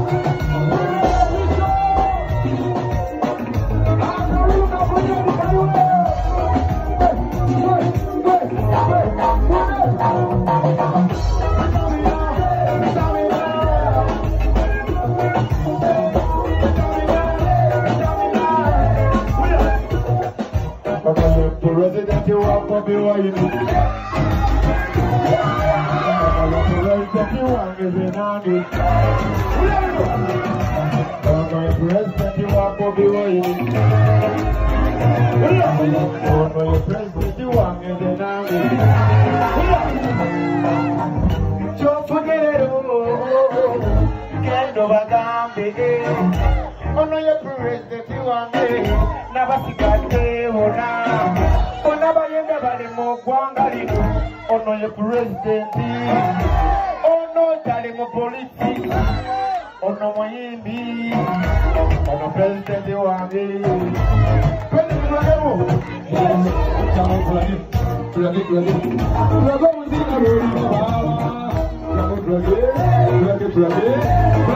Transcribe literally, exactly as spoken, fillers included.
President, you want to be what you do. President, you want to be nanny. President, you want to be what you do. President, you want to be nanny. Don't forget it, oh, can't overcome it. Oh no, your president, you want me. Never forget it, oh now. Oh, never you never the more Guangali. Oh no, your president. Oh no, Talimo politics. Oh no, my imbi. Oh no, president, you want me. President, you want me. President, President, President, President,